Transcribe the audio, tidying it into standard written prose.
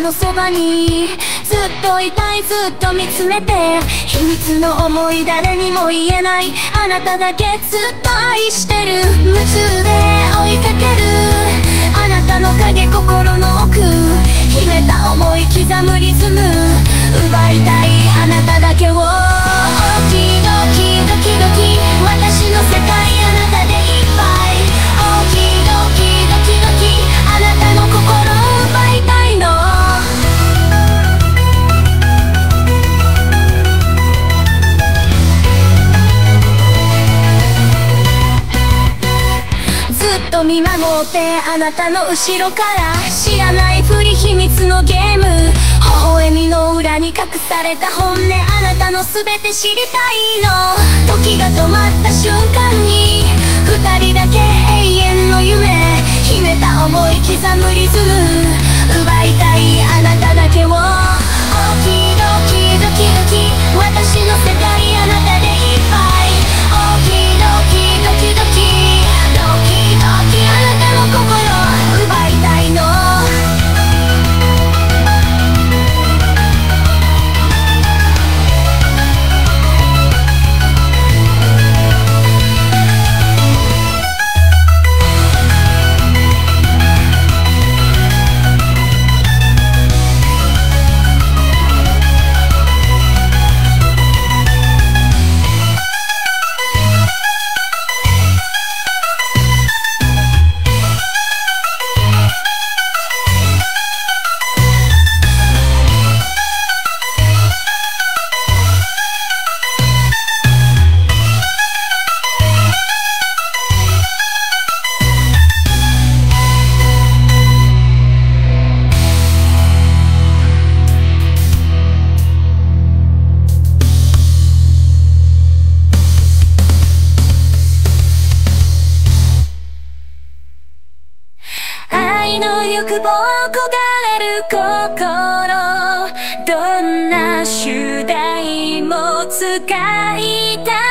のそばにずっといたい、ずっと見つめて、秘密の思い誰にも言えない、あなただけずっと愛してる。夢中で追いかけるあなたの影、心の奥秘めた想い、刻むリズム奪いたいあなただけを。ドキドキドキドキ、私の世界あなたでいっぱい。ドキドキドキドキ、あなたの心を奪いたいの。ずっと見守ってあなたの後ろから、知らないふり秘密のゲーム、微笑みの裏に隠された本音、あなたの全て知りたいの。時が止まった瞬間に二人だけ永遠の夢、秘めた想い、刻むリズム奪いたいあなただけを。ドキドキドキドキ、私の世界あなたでいっぱい。ドキドキドキドキ、ドキドキあなたの心を奪いたいの。愛の欲望、焦がれる心、どんな手段も使いたい。